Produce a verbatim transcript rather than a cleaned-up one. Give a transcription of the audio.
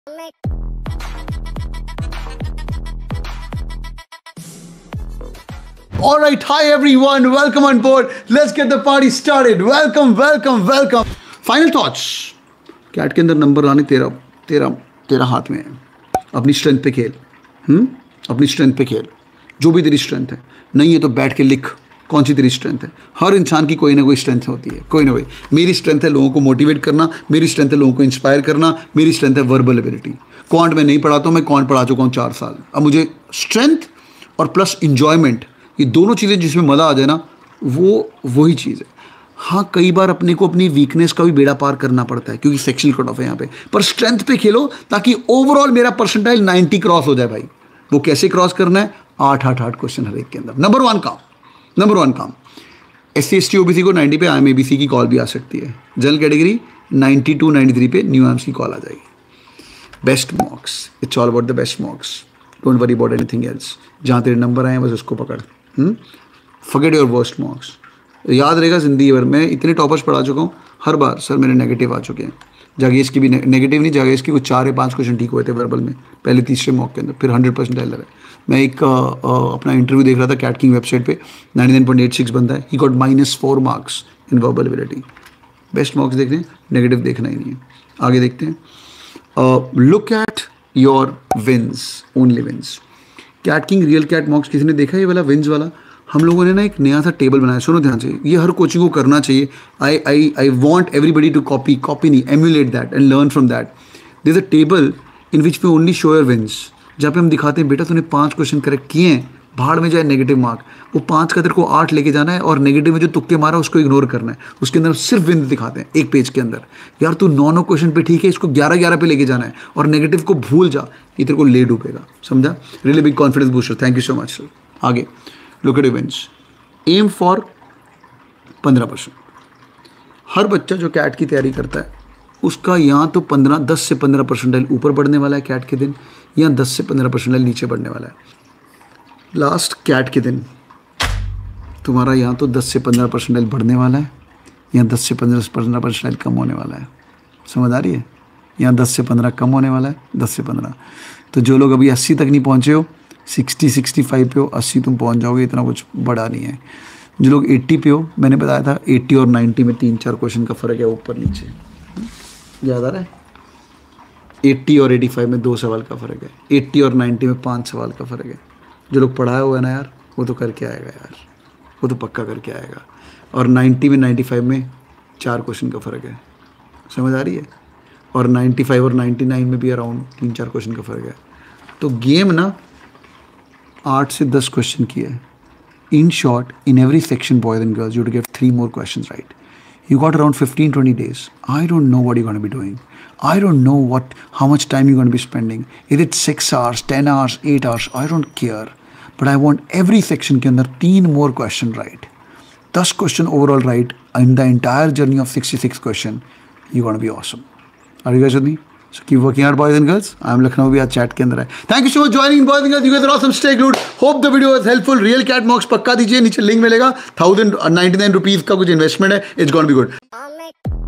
All right, hi everyone, welcome on board. Let's get the party started. Welcome, welcome, welcome. Final thoughts. CAT के अंदर number लाने तेरा तेरा तेरा हाथ में है. अपनी स्ट्रेंथ पे खेल. हम्म अपनी स्ट्रेंथ पे खेल. जो भी तेरी स्ट्रेंथ है, नहीं है तो बैठ के लिख कौन सी तेरी स्ट्रेंथ है. हर इंसान की कोई ना कोई स्ट्रेंथ होती है, कोई ना कोई. मेरी स्ट्रेंथ है लोगों को मोटिवेट करना, मेरी स्ट्रेंथ है लोगों को इंस्पायर करना, मेरी स्ट्रेंथ है वर्बल एबिलिटी. क्वांट में नहीं पढ़ाता हूँ, मैं क्वांट पढ़ा चुका हूँ चार साल. अब मुझे स्ट्रेंथ और प्लस इंजॉयमेंट, ये दोनों चीज़ें जिसमें मज़ा आ जाए ना, वो वही चीज़ है. हाँ, कई बार अपने को अपनी वीकनेस का भी बेड़ा पार करना पड़ता है क्योंकि सेक्शनल कट ऑफ है यहाँ पे. पर स्ट्रेंथ पे खेलो ताकि ओवरऑल मेरा परसेंटाइल नाइन्टी क्रॉस हो जाए भाई. वो कैसे क्रॉस करना है? आठ आठ आठ क्वेश्चन हर एक के अंदर. नंबर वन काम नंबर वन काम S C S T O B C को नाइन्टी पे I M A B C की कॉल भी आ सकती है. General category ninety two ninety three पे न्यू एम्स की कॉल आ जाएगी. Best mocks, it's all about the best mocks. Don't worry about anything else. जहाँ तेरे नंबर आए बस उसको पकड़. Forget your worst mocks. याद रहेगा जिंदगी भर. मैं इतने टॉपर्स पढ़ा चुका हूँ, हर बार सर मेरे नेगेटिव आ चुके हैं. जागेश की भी नेगेटिव नहीं, जागेश की कुछ चार या पाँच क्वेश्चन ठीक हुए थे वर्बल में पहले तीसरे मॉक के अंदर, फिर हंड्रेड परसेंट एलर है. मैं एक आ, आ, अपना इंटरव्यू देख रहा था कैट किंग वेबसाइट पे, ninety nine point eight six बनता है. He got minus four marks in verbal ability. Best mocks देख रहे हैं, नेगेटिव देखना ही नहीं है. आगे देखते हैं. Look at your wins, only wins. CAT king real CAT mocks किसी ने देखा ये वाला विन्स वाला? हम लोगों ने ना एक नया सा टेबल बनाया. सुनो ध्यान से, ये हर कोचिंग को करना चाहिए. I I I want everybody to copy copy नहीं, emulate that and learn from that. There is a table in which we only show your wins, जहाँ पे हम दिखाते हैं बेटा तूने पाँच क्वेश्चन करेक्ट किए हैं, भाड़ में जाए नेगेटिव मार्क. वो पाँच का तेरे को आठ लेके जाना है और नेगेटिव में जो तुक्के मारा उसको इग्नोर करना है. उसके अंदर सिर्फ विन दिखाते हैं एक पेज के अंदर. यार तू नौ नौ क्वेश्चन पे ठीक है, इसको ग्यारह ग्यारह पे लेके जाना है और नेगेटिव को भूल जा, ये तेरे को ले डूबेगा. समझा? Really big confidence booster. Thank you so much sir. आगे look at events. Aim for पंद्रह परसेंट. हर बच्चा जो कैट की तैयारी करता है उसका यहाँ तो पंद्रह दस से पंद्रह परसेंटाइल ऊपर बढ़ने वाला है कैट के दिन, या दस से पंद्रह परसेंटाइल नीचे बढ़ने वाला है. लास्ट कैट के दिन तुम्हारा यहाँ तो दस से पंद्रह परसेंटाइल बढ़ने वाला है, या दस से पंद्रह पंद्रह परसेंटाइल कम होने वाला है. समझ आ रही है? यहाँ दस से पंद्रह कम होने वाला है, दस से पंद्रह. तो जो लोग अभी अस्सी तक नहीं पहुँचे हो, सिक्सटी सिक्सटी फाइव पे हो, अस्सी तुम पहुँच जाओगे, इतना कुछ बड़ा नहीं है. जो लोग एट्टी पे हो, मैंने बताया था एट्टी और नाइन्टी में तीन चार क्वेश्चन का फ़र्क है ऊपर नीचे. याद आ रहा है? एट्टी और एटी फाइव में दो सवाल का फ़र्क है, एट्टी और नाइन्टी में पाँच सवाल का फ़र्क है. जो लोग पढ़ाया हुआ है ना यार, वो तो करके आएगा यार, वो तो पक्का करके आएगा. और नाइन्टी में नाइन्टी फाइव में चार क्वेश्चन का फ़र्क है. समझ आ रही है? और नाइन्टी फाइव और नाइन्टी नाइन में भी अराउंड तीन चार क्वेश्चन का फ़र्क है. तो गेम ना आठ से दस क्वेश्चन की है. In short, in every section boys and girls you to get three more question right. You got around fifteen twenty days. I don't know what you're going to be doing. I don't know what how much time you're going to be spending. Is it six hours, ten hours, eight hours? I don't care. But I want every section के अंदर तीन more question right. ten question overall right in the entire journey of sixty-six question. You're going to be awesome. Are you guys with me? So keep working hard, boys and girls. I am Lucknow भी आज chat के अंदर है. Thank you so much joining boys and girls. You guys are awesome. Stay glued. Hope the video was helpful. Real cat mocks पक्का दीजिए, नीचे link मिलेगा. Thousand ninety nine rupees का कुछ इन्वेस्टमेंट है. It's gonna be good.